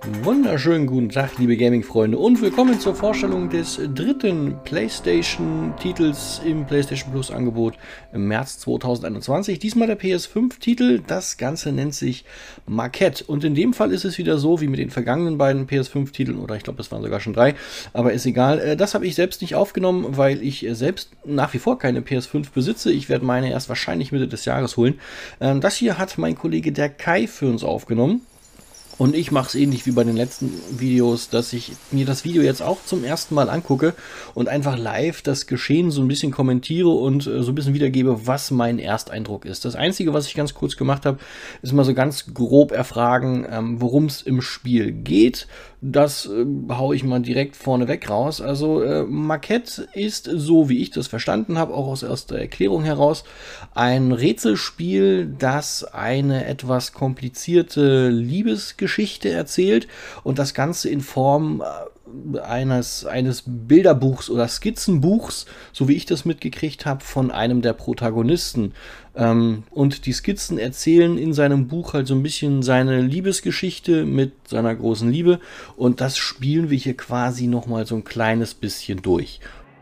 Wunderschönen guten Tag, liebe Gaming-Freunde, und willkommen zur Vorstellung des dritten PlayStation-Titels im PlayStation Plus-Angebot im März 2021. Diesmal der PS5-Titel. Das Ganze nennt sich Maquette. Und in dem Fall ist es wieder so wie mit den vergangenen beiden PS5-Titeln, oder ich glaube, es waren sogar schon 3, aber ist egal. Das habe ich selbst nicht aufgenommen, weil ich selbst nach wie vor keine PS5 besitze. Ich werde meine erst wahrscheinlich Mitte des Jahres holen. Das hier hat mein Kollege der Kai für uns aufgenommen. Und ich mache es ähnlich wie bei den letzten Videos, dass ich mir das Video jetzt auch zum ersten Mal angucke und einfach live das Geschehen so ein bisschen kommentiere und so ein bisschen wiedergebe, was mein Ersteindruck ist. Das Einzige, was ich ganz kurz gemacht habe, ist mal so ganz grob erfragen, worum es im Spiel geht. Das haue ich mal direkt vorneweg raus. Also Maquette ist, so wie ich das verstanden habe, auch aus der Erklärung heraus, ein Rätselspiel, das eine etwas komplizierte Liebesgeschichte erzählt und das Ganze in Form eines Bilderbuchs oder Skizzenbuchs, so wie ich das mitgekriegt habe, von einem der Protagonisten. Und die Skizzen erzählen in seinem Buch halt so ein bisschen seine Liebesgeschichte mit seiner großen Liebe. Und das spielen wir hier quasi nochmal so ein kleines bisschen durch.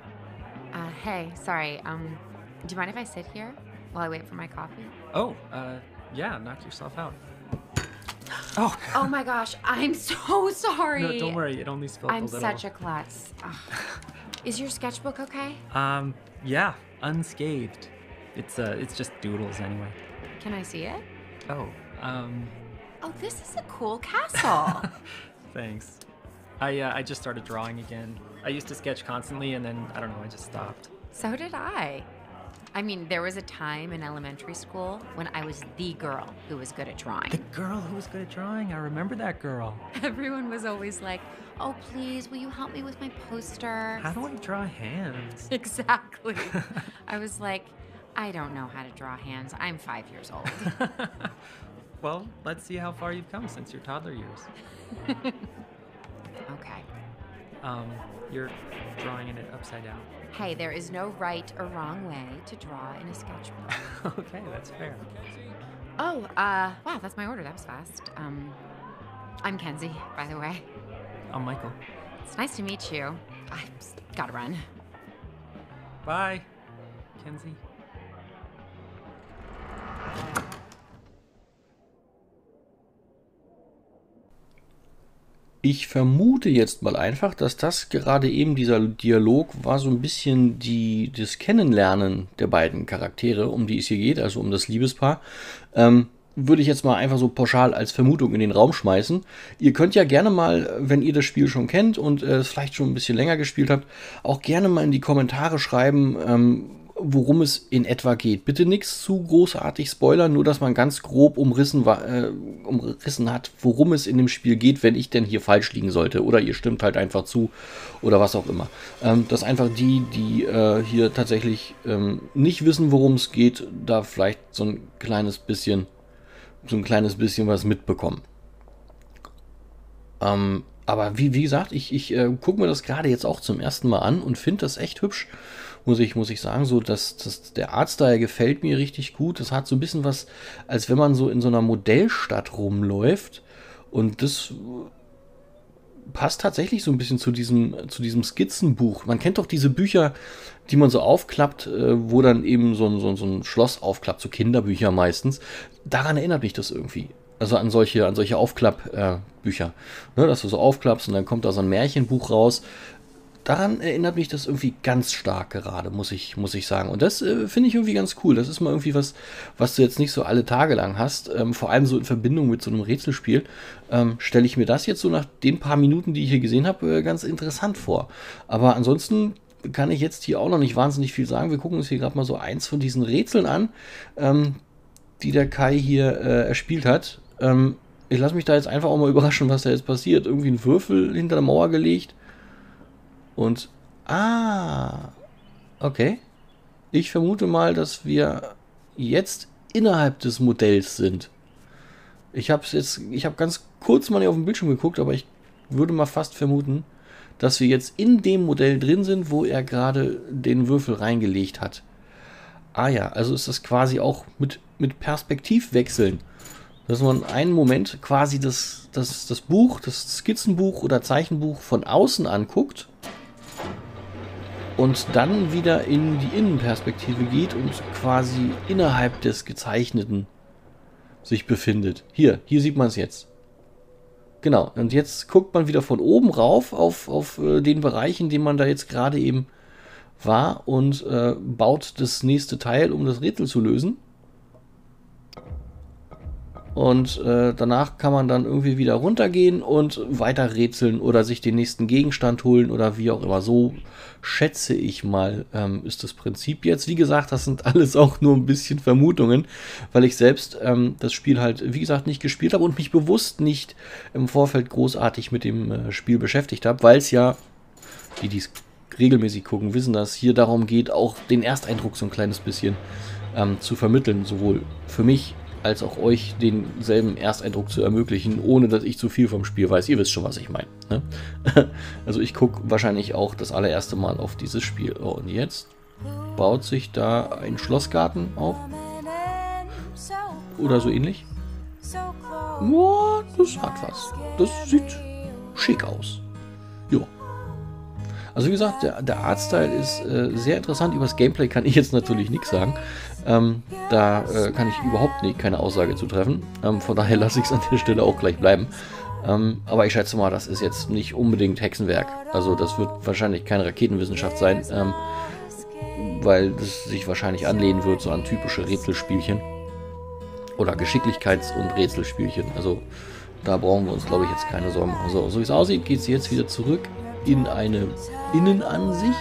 Hey, sorry, do you mind if I sit here while I wait for my coffee? Oh, yeah, knock yourself out. Oh my gosh, I'm so sorry. No, don't worry, it only spilled a I'm little. such a klutz. Ugh. Is your sketchbook okay? Yeah, unscathed. It's just doodles anyway. Can I see it? Oh, Oh, this is a cool castle. thanks. I just started drawing again. I used to sketch constantly and then, I don't know, I just stopped. So did I. I mean, there was a time in elementary school when I was the girl who was good at drawing. The girl who was good at drawing, I remember that girl. Everyone was always like, oh, please, will you help me with my poster? How do I draw hands? Exactly. I was like, I don't know how to draw hands. I'm 5 years old. Well, let's see how far you've come since your toddler years. Okay. You're drawing it upside down. Hey, there is no right or wrong way to draw in a sketchbook. Okay, that's fair. Oh, wow, that's my order. That was fast. I'm Kenzie, by the way. I'm Michael. It's nice to meet you. I just gotta run. Bye, Kenzie. Ich vermute jetzt mal einfach, dass das gerade eben dieser Dialog war so ein bisschen das Kennenlernen der beiden Charaktere, um die es hier geht, also um das Liebespaar. Würde ich jetzt mal einfach so pauschal als Vermutung in den Raum schmeißen. Ihr könnt ja gerne mal, wenn ihr das Spiel schon kennt und es vielleicht schon ein bisschen länger gespielt habt, auch gerne mal in die Kommentare schreiben, worum es in etwa geht. Bitte nichts zu großartig spoilern, nur dass man ganz grob umrissen hat, worum es in dem Spiel geht, wenn ich denn hier falsch liegen sollte. Oder ihr stimmt halt einfach zu oder was auch immer. Dass einfach die hier tatsächlich nicht wissen, worum es geht, da vielleicht so ein kleines bisschen was mitbekommen. Aber wie gesagt, ich gucke mir das gerade jetzt auch zum ersten Mal an und finde das echt hübsch, muss ich sagen. So, der Artstyle gefällt mir richtig gut. Das hat so ein bisschen was, als wenn man so in so einer Modellstadt rumläuft. Und das passt tatsächlich so ein bisschen zu diesem Skizzenbuch. Man kennt doch diese Bücher, die man so aufklappt, wo dann eben so ein Schloss aufklappt, so Kinderbücher meistens. Daran erinnert mich das irgendwie. Also an solche Aufklappbücher. Ne, dass du so aufklappst und dann kommt da so ein Märchenbuch raus. Daran erinnert mich das irgendwie ganz stark gerade, muss ich sagen. Und das finde ich irgendwie ganz cool. Das ist mal irgendwie was du jetzt nicht so alle Tage lang hast. Vor allem so in Verbindung mit so einem Rätselspiel. Stelle ich mir das jetzt so nach den paar Minuten, die ich hier gesehen habe, ganz interessant vor. Aber ansonsten kann ich jetzt hier auch noch nicht wahnsinnig viel sagen. Wir gucken uns hier gerade mal so eins von diesen Rätseln an, die der Kai hier erspielt hat. Ich lasse mich da jetzt einfach auch mal überraschen, was da jetzt passiert. Irgendwie ein Würfel hinter der Mauer gelegt. Und, okay. Ich vermute mal, dass wir jetzt innerhalb des Modells sind. Ich habe ganz kurz mal auf den Bildschirm geguckt, aber ich würde mal fast vermuten, dass wir jetzt in dem Modell drin sind, wo er gerade den Würfel reingelegt hat. Ah ja, also ist das quasi auch mit Perspektivwechseln dass man einen Moment quasi das Buch, das Skizzenbuch oder Zeichenbuch von außen anguckt und dann wieder in die Innenperspektive geht und quasi innerhalb des Gezeichneten sich befindet. Hier sieht man es jetzt. Genau, und jetzt guckt man wieder von oben rauf auf den Bereich, in dem man da jetzt gerade eben war und baut das nächste Teil, um das Rätsel zu lösen. Und danach kann man dann irgendwie wieder runtergehen und weiter rätseln oder sich den nächsten Gegenstand holen oder wie auch immer. So schätze ich mal, ist das Prinzip jetzt. Wie gesagt, das sind alles auch nur ein bisschen Vermutungen, weil ich selbst das Spiel halt, wie gesagt, nicht gespielt habe und mich bewusst nicht im Vorfeld großartig mit dem Spiel beschäftigt habe, weil es ja, die es regelmäßig gucken, wissen, dass es hier darum geht, auch den Ersteindruck so ein kleines bisschen zu vermitteln, sowohl für mich als auch euch denselben Ersteindruck zu ermöglichen, ohne dass ich zu viel vom Spiel weiß. Ihr wisst schon, was ich meine. Ne? Also ich gucke wahrscheinlich auch das allererste Mal auf dieses Spiel. Oh, und jetzt baut sich da ein Schlossgarten auf. Oder so ähnlich. Ja, das hat was. Das sieht schick aus. Ja. Also wie gesagt, der Artstyle ist sehr interessant. Über das Gameplay kann ich jetzt natürlich nichts sagen. Da kann ich überhaupt keine Aussage zu treffen. Von daher lasse ich es an der Stelle auch gleich bleiben. Aber ich schätze mal, das ist jetzt nicht unbedingt Hexenwerk. Also das wird wahrscheinlich keine Raketenwissenschaft sein, weil das sich wahrscheinlich anlehnen wird so an typische Rätselspielchen. Oder Geschicklichkeits- und Rätselspielchen. Also da brauchen wir uns, glaube ich, jetzt keine Sorgen machen. So wie es aussieht, geht es jetzt wieder zurück in eine Innenansicht.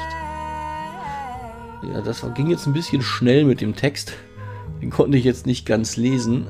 Ja, das ging jetzt ein bisschen schnell mit dem Text. Den konnte ich jetzt nicht ganz lesen.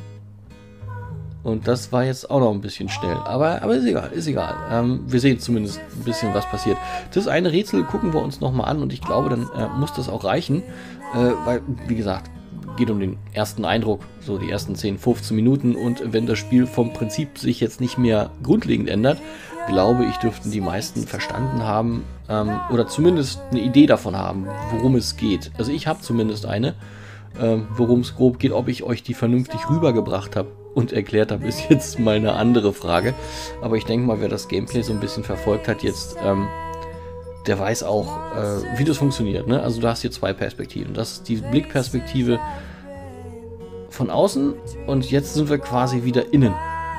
Und das war jetzt auch noch ein bisschen schnell. Aber ist egal, ist egal. Wir sehen zumindest ein bisschen, was passiert. Das eine Rätsel gucken wir uns nochmal an und ich glaube, dann muss das auch reichen. Weil, wie gesagt, geht um den ersten Eindruck, so die ersten 10, 15 Minuten. Und wenn das Spiel vom Prinzip sich jetzt nicht mehr grundlegend ändert, glaube ich, dürften die meisten verstanden haben oder zumindest eine Idee davon haben, worum es geht. Also ich habe zumindest eine, worum es grob geht. Ob ich euch die vernünftig rübergebracht habe und erklärt habe, ist jetzt mal eine andere Frage. Aber ich denke mal, wer das Gameplay so ein bisschen verfolgt hat jetzt, der weiß auch, wie das funktioniert. Ne? Also du hast hier zwei Perspektiven. Das ist die Blickperspektive von außen und jetzt sind wir quasi wieder innen.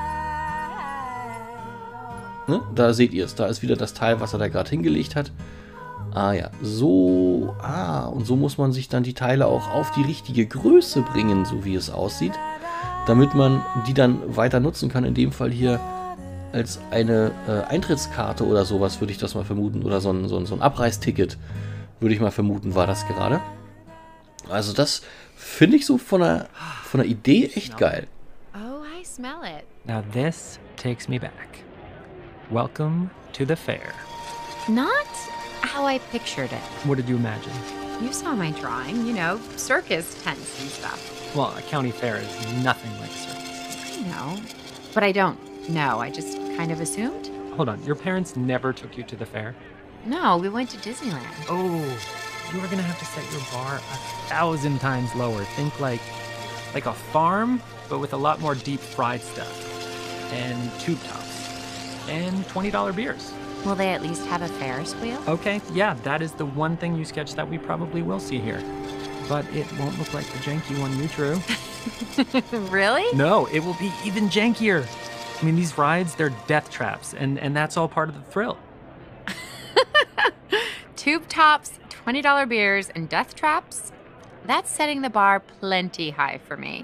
Ne? Da seht ihr es, da ist wieder das Teil, was er da gerade hingelegt hat. Ah ja, so, und so muss man sich dann die Teile auch auf die richtige Größe bringen, so wie es aussieht, damit man die dann weiter nutzen kann, in dem Fall hier als eine Eintrittskarte oder sowas, würde ich das mal vermuten, oder so ein Abreißticket, würde ich mal vermuten, war das gerade. Also das finde ich so von der Idee echt geil. Oh, I smell it. Now this takes me back. Welcome to the fair. Not how I pictured it. What did you imagine? You saw my drawing, you know, circus tents and stuff. Well, a county fair is nothing like circus. I know, but I don't know. I just kind of assumed. Hold on, your parents never took you to the fair? No, we went to Disneyland. Oh, you are gonna have to set your bar 1,000 times lower. Think like a farm, but with a lot more deep fried stuff. And tube tops. And $20 beers. Will they at least have a Ferris wheel? Okay, yeah, that is the one thing you sketched that we probably will see here. But it won't look like the janky one you drew. Really? No, it will be even jankier. I mean, these rides, they're death traps, and that's all part of the thrill. Tube tops, $20 beers, and death traps? That's setting the bar plenty high for me.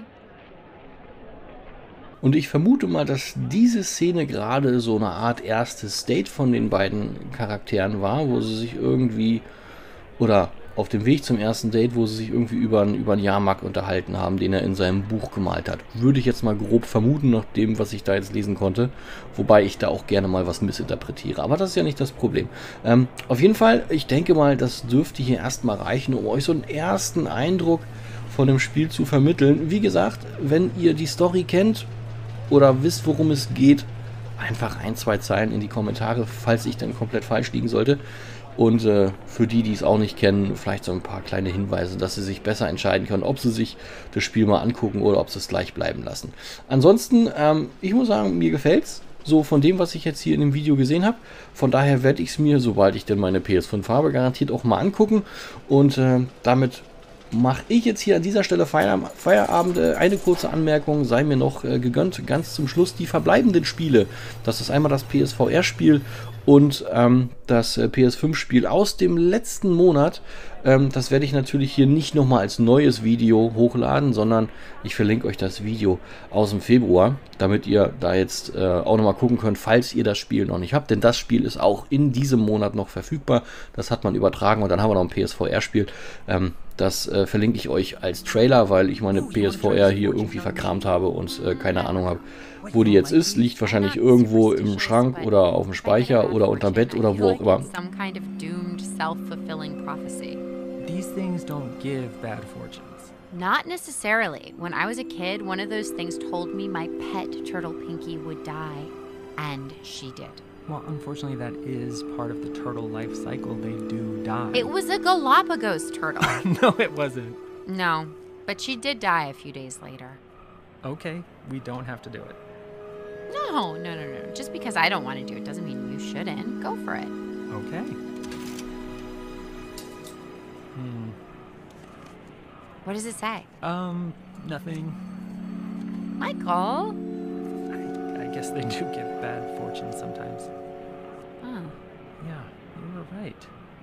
Und ich vermute mal, dass diese Szene gerade so eine Art erstes Date von den beiden Charakteren war, wo sie sich irgendwie, oder auf dem Weg zum ersten Date, wo sie sich irgendwie über einen Jahrmarkt unterhalten haben, den er in seinem Buch gemalt hat. Würde ich jetzt mal grob vermuten, nach dem, was ich da jetzt lesen konnte. Wobei ich da auch gerne mal was missinterpretiere. Aber das ist ja nicht das Problem. Auf jeden Fall, ich denke mal, das dürfte hier erstmal reichen, um euch so einen ersten Eindruck von dem Spiel zu vermitteln. Wie gesagt, wenn ihr die Story kennt, oder wisst, worum es geht, einfach 1, 2 Zeilen in die Kommentare, falls ich dann komplett falsch liegen sollte. Und für die, die es auch nicht kennen, vielleicht so ein paar kleine Hinweise, dass sie sich besser entscheiden können, ob sie sich das Spiel mal angucken oder ob sie es gleich bleiben lassen. Ansonsten, ich muss sagen, mir gefällt's. So von dem, was ich jetzt hier in dem Video gesehen habe. Von daher werde ich es mir, sobald ich denn meine PS5 habe, garantiert auch mal angucken. Und damit mache ich jetzt hier an dieser Stelle Feierabend. Eine kurze Anmerkung sei mir noch gegönnt. Ganz zum Schluss die verbleibenden Spiele. Das ist einmal das PSVR-Spiel und das PS5-Spiel aus dem letzten Monat. Das werde ich natürlich hier nicht nochmal als neues Video hochladen, sondern ich verlinke euch das Video aus dem Februar, damit ihr da jetzt auch nochmal gucken könnt, falls ihr das Spiel noch nicht habt. Denn das Spiel ist auch in diesem Monat noch verfügbar. Das hat man übertragen und dann haben wir noch ein PSVR-Spiel. Das verlinke ich euch als Trailer, weil ich meine PSVR hier irgendwie verkramt habe und keine Ahnung habe, wo die jetzt ist. Liegt wahrscheinlich irgendwo im Schrank oder auf dem Speicher oder unterm Bett oder wo auch immer. These things don't give bad fortunes. Not necessarily. When I was a kid, one of those things told me my pet turtle Pinky would die. And she did. Well, unfortunately, that is part of the turtle life cycle. They do die. It was a Galapagos turtle. No, it wasn't. No, but she did die a few days later. Okay, we don't have to do it. No. Just because I don't want to do it doesn't mean you shouldn't. Go for it. Okay. What does it say? Nothing. Michael? I guess they do give bad fortune sometimes. Oh. Yeah, you were right.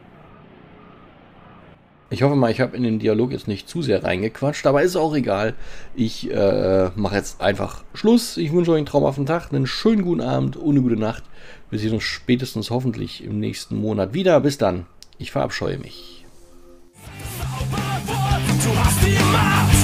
Ich hoffe mal, ich habe in den Dialog jetzt nicht zu sehr reingequatscht, aber ist auch egal. Ich mache jetzt einfach Schluss. Ich wünsche euch einen traumhaften Tag, einen schönen guten Abend und eine gute Nacht. Wir sehen uns spätestens hoffentlich im nächsten Monat wieder. Bis dann. Ich verabscheue mich. Du hast die Macht.